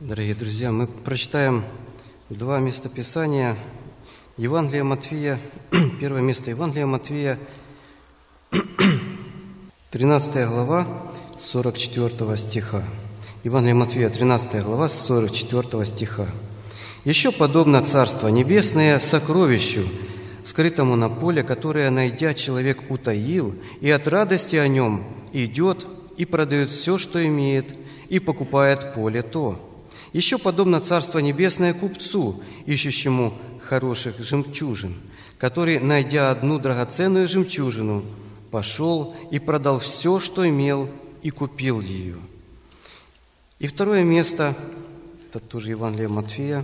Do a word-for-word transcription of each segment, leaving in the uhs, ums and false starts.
Дорогие друзья, мы прочитаем два местописания. Евангелие Матфея, первое место Евангелия Матфея, тринадцатая глава, сорок четвёртого стиха. Евангелие Матфея, тринадцатая глава, сорок четвёртого стиха. «Еще подобно Царство Небесное сокровищу, скрытому на поле, которое, найдя, человек утаил, и от радости о нем идет и продает все, что имеет, и покупает поле то. Еще подобно Царство Небесное купцу, ищущему хороших жемчужин, который, найдя одну драгоценную жемчужину, пошел и продал все, что имел, и купил ее». И второе место, это тоже Евангелие Матфея,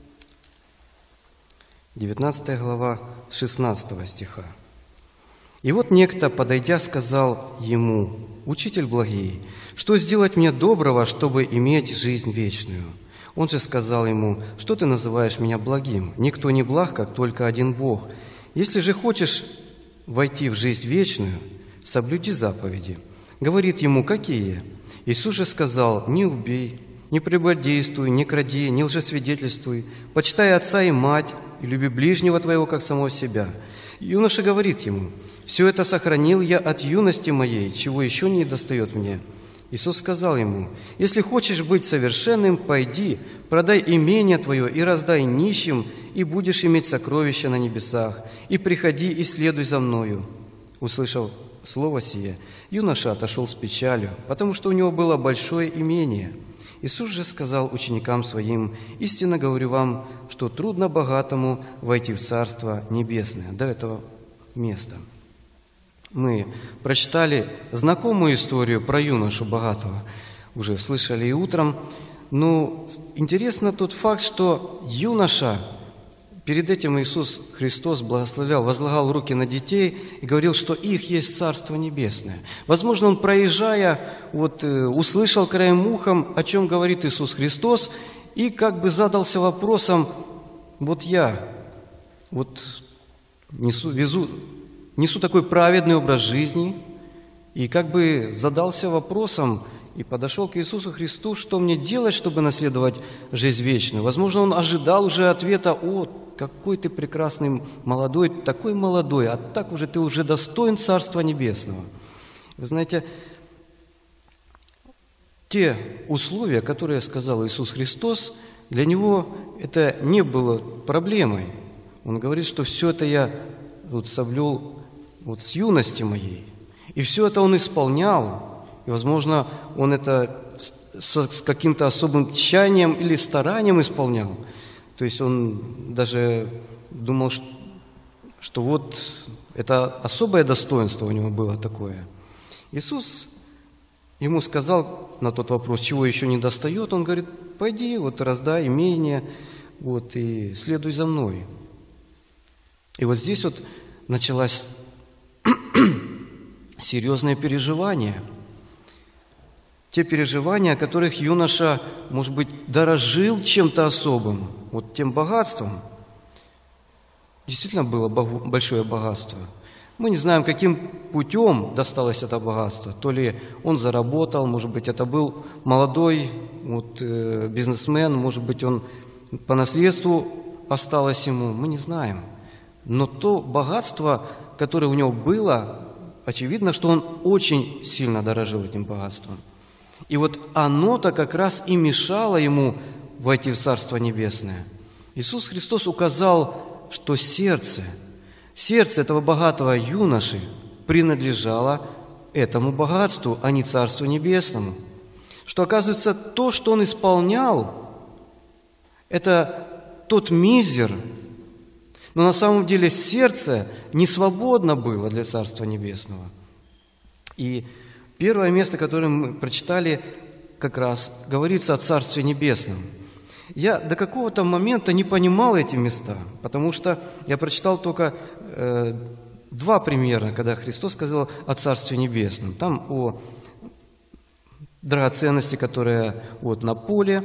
девятнадцатая глава, шестнадцатого стиха. «И вот некто, подойдя, сказал ему: „Учитель благий, что сделать мне доброго, чтобы иметь жизнь вечную?“ Он же сказал ему: „Что ты называешь меня благим? Никто не благ, как только один Бог. Если же хочешь войти в жизнь вечную, соблюди заповеди“. Говорит ему: „Какие?“ Иисус же сказал: „Не убей, не прелюбодействуй, не кради, не лжесвидетельствуй, почитай отца и мать, и люби ближнего твоего, как самого себя“. Юноша говорит ему: „Все это сохранил я от юности моей, чего еще не достает мне“. Иисус сказал ему: „Если хочешь быть совершенным, пойди, продай имение твое и раздай нищим, и будешь иметь сокровища на небесах, и приходи и следуй за мною“. Услышав слово сие, юноша отошел с печалью, потому что у него было большое имение. Иисус же сказал ученикам своим: „Истинно говорю вам, что трудно богатому войти в Царство Небесное“». До этого места мы прочитали знакомую историю про юношу богатого, уже слышали и утром. Но интересно тот факт, что юноша, перед этим Иисус Христос благословлял, возлагал руки на детей и говорил, что их есть Царство Небесное. Возможно, он, проезжая, вот, услышал краем ухом, о чем говорит Иисус Христос, и как бы задался вопросом: вот я вот несу, везу, несу такой праведный образ жизни, и как бы задался вопросом и подошел к Иисусу Христу, что мне делать, чтобы наследовать жизнь вечную. Возможно, он ожидал уже ответа: «О, какой ты прекрасный молодой, такой молодой, а так уже ты уже достоин Царства Небесного». Вы знаете, те условия, которые сказал Иисус Христос, для него это не было проблемой. Он говорит, что все это я вот соблюл вот с юности моей, и все это он исполнял, и, возможно, он это с, с каким-то особым тщанием или старанием исполнял. То есть он даже думал, что, что вот это особое достоинство у него было такое. Иисус ему сказал на тот вопрос, чего еще не достает, он говорит: «Пойди, вот раздай имение, вот, и следуй за мной». И вот здесь вот началось серьезное переживание. Те переживания, о которых юноша, может быть, дорожил чем-то особым, вот тем богатством. Действительно было большое богатство. Мы не знаем, каким путем досталось это богатство. То ли он заработал, может быть, это был молодой вот, э, бизнесмен, может быть, он по наследству осталось ему, мы не знаем. Но то богатство, которое у него было, очевидно, что он очень сильно дорожил этим богатством. И вот оно-то как раз и мешало ему войти в Царство Небесное. Иисус Христос указал, что сердце, сердце этого богатого юноши принадлежало этому богатству, а не Царству Небесному. Что, оказывается, то, что он исполнял, это тот мизер, но на самом деле сердце не свободно было для Царства Небесного. И первое место, которое мы прочитали, как раз говорится о Царстве Небесном. Я до какого-то момента не понимал эти места, потому что я прочитал только э, два примера, когда Христос сказал о Царстве Небесном. Там о драгоценности, которая вот на поле,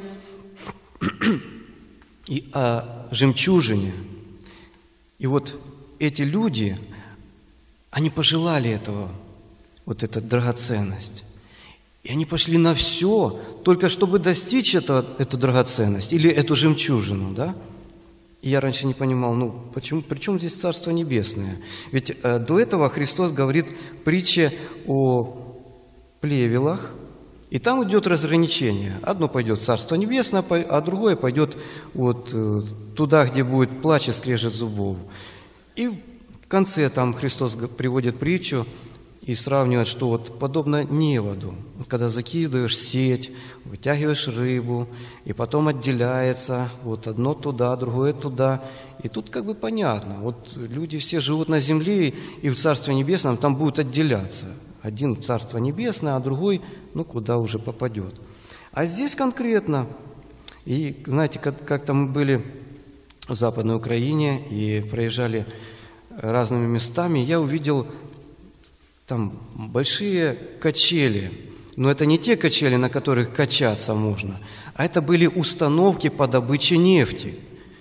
и о жемчужине. И вот эти люди, они пожелали этого, вот эта драгоценность. И они пошли на все, только чтобы достичь это, эту драгоценность или эту жемчужину, да? И я раньше не понимал, ну, почему, при чем здесь Царство Небесное? Ведь э, до этого Христос говорит притчи о плевелах, и там идет разграничение. Одно пойдет в Царство Небесное, а другое пойдет вот э, туда, где будет плач и скрежет зубов. И в конце там Христос приводит притчу и сравнивает, что вот подобно неводу. Вот когда закидываешь сеть, вытягиваешь рыбу, и потом отделяется, вот одно туда, другое туда. И тут как бы понятно, вот люди все живут на земле, и в Царстве Небесном там будут отделяться. Один в Царство Небесное, а другой, ну, куда уже попадет. А здесь конкретно, и знаете, как-то мы были в Западной Украине и проезжали разными местами, я увидел там большие качели. Но это не те качели, на которых качаться можно, а это были установки по добыче нефти.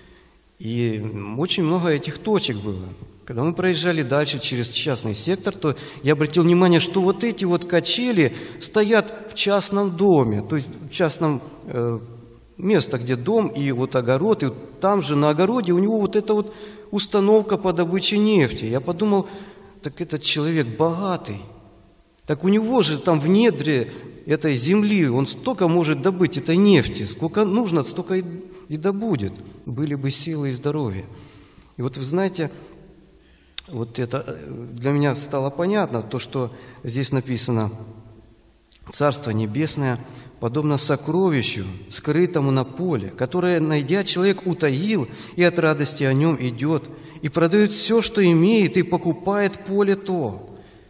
И очень много этих точек было. Когда мы проезжали дальше через частный сектор, то я обратил внимание, что вот эти вот качели стоят в частном доме, то есть в частном э, месте, где дом и вот огород, и там же на огороде у него вот эта вот установка по добыче нефти. Я подумал, так этот человек богатый, так у него же там в недре этой земли он столько может добыть этой нефти, сколько нужно, столько и, и добудет, были бы силы и здоровье. И вот вы знаете, вот это для меня стало понятно, то, что здесь написано: «Царство Небесное подобно сокровищу, скрытому на поле, которое, найдя, человек утаил, и от радости о нем идет, и продает все, что имеет, и покупает поле то».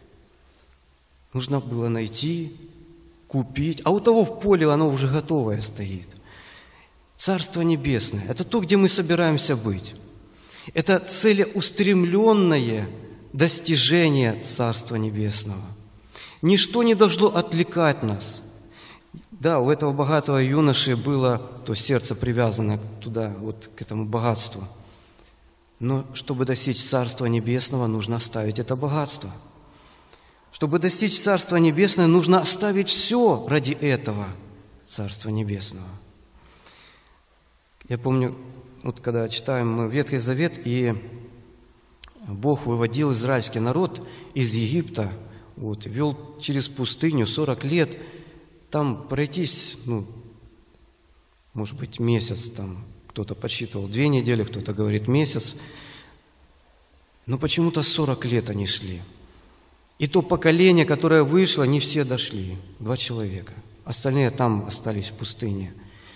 Нужно было найти, купить, а у того в поле оно уже готовое стоит. Царство Небесное – это то, где мы собираемся быть. Это целеустремленное достижение Царства Небесного. Ничто не должно отвлекать нас. Да, у этого богатого юноши было то сердце привязано туда, вот к этому богатству. Но чтобы достичь Царства Небесного, нужно оставить это богатство. Чтобы достичь Царства Небесного, нужно оставить все ради этого Царства Небесного. Я помню, вот когда читаем мы Ветхий Завет, и Бог выводил израильский народ из Египта, вот, вел через пустыню сорок лет, там пройтись, ну, может быть, месяц, там кто-то подсчитывал две недели, кто-то говорит месяц, но почему-то сорок лет они шли. И то поколение, которое вышло, не все дошли, два человека. Остальные там остались в пустыне.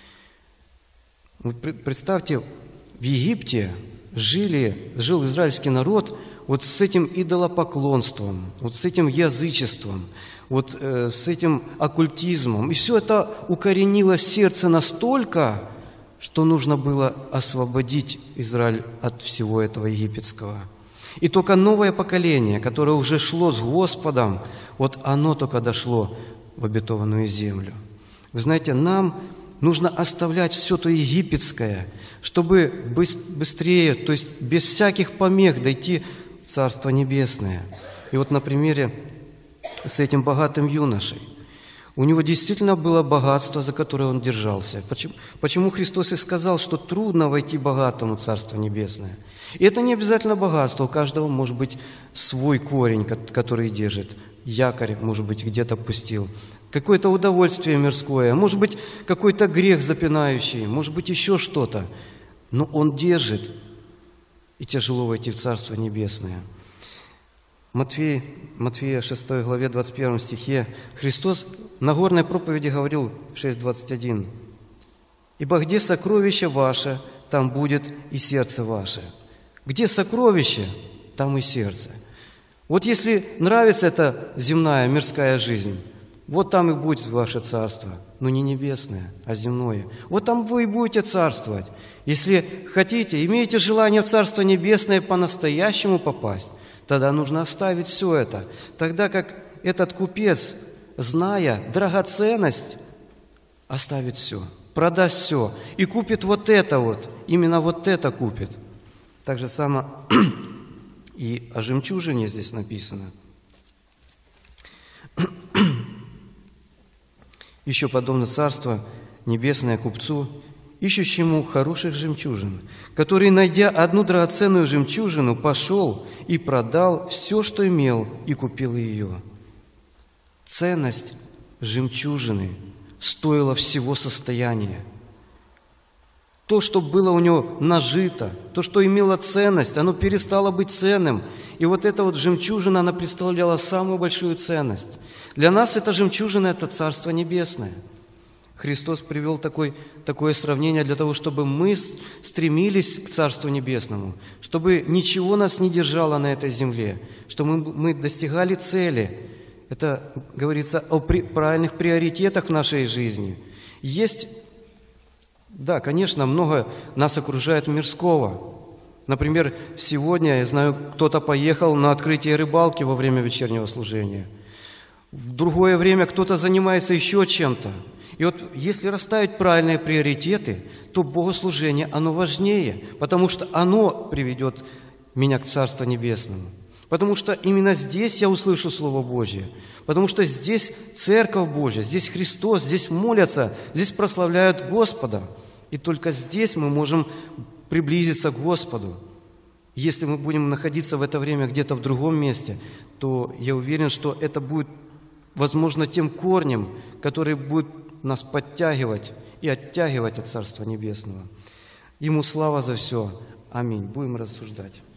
Вот представьте, в Египте жили, жил израильский народ вот с этим идолопоклонством, вот с этим язычеством, вот э, с этим оккультизмом. И все это укоренило сердце настолько, что нужно было освободить Израиль от всего этого египетского. И только новое поколение, которое уже шло с Господом, вот оно только дошло в обетованную землю. Вы знаете, нам нужно оставлять все то египетское, чтобы быстрее, то есть без всяких помех дойти в Царство Небесное. И вот на примере с этим богатым юношей. У него действительно было богатство, за которое он держался. Почему, почему Христос и сказал, что трудно войти богатому в Царство Небесное? И это не обязательно богатство. У каждого может быть свой корень, который держит. Якорь, может быть, где-то пустил. Какое-то удовольствие мирское, может быть, какой-то грех запинающий, может быть, еще что-то. Но он держит, и тяжело войти в Царство Небесное. Матфея, Матфея шестой главе двадцать первом стихе Христос на горной проповеди говорил шесть двадцать один: «Ибо где сокровище ваше, там будет и сердце ваше». Где сокровище, там и сердце. Вот если нравится эта земная, мирская жизнь, вот там и будет ваше царство, но не небесное, а земное. Вот там вы и будете царствовать. Если хотите, имеете желание в Царство Небесное по-настоящему попасть, тогда нужно оставить все это. Тогда как этот купец, зная драгоценность, оставит все, продаст все и купит вот это вот, именно вот это купит. Так же само и о жемчужине здесь написано. Еще подобно Царство Небесное купцу, ищущему хороших жемчужин, который, найдя одну драгоценную жемчужину, пошел и продал все, что имел, и купил ее. Ценность жемчужины стоила всего состояния. То, что было у него нажито, то, что имело ценность, оно перестало быть ценным. И вот эта вот жемчужина, она представляла самую большую ценность. Для нас эта жемчужина – это Царство Небесное. Христос привел такой, такое сравнение для того, чтобы мы стремились к Царству Небесному, чтобы ничего нас не держало на этой земле, чтобы мы, мы достигали цели. Это говорится о при, правильных приоритетах в нашей жизни. Есть, да, конечно, много нас окружает мирского. Например, сегодня, я знаю, кто-то поехал на открытие рыбалки во время вечернего служения. В другое время кто-то занимается еще чем-то. И вот если расставить правильные приоритеты, то богослужение, оно важнее, потому что оно приведет меня к Царству Небесному. Потому что именно здесь я услышу Слово Божье. Потому что здесь Церковь Божья, здесь Христос, здесь молятся, здесь прославляют Господа. И только здесь мы можем приблизиться к Господу. Если мы будем находиться в это время где-то в другом месте, то я уверен, что это будет, возможно, тем корнем, который будет нас подтягивать и оттягивать от Царства Небесного. Ему слава за все. Аминь. Будем рассуждать.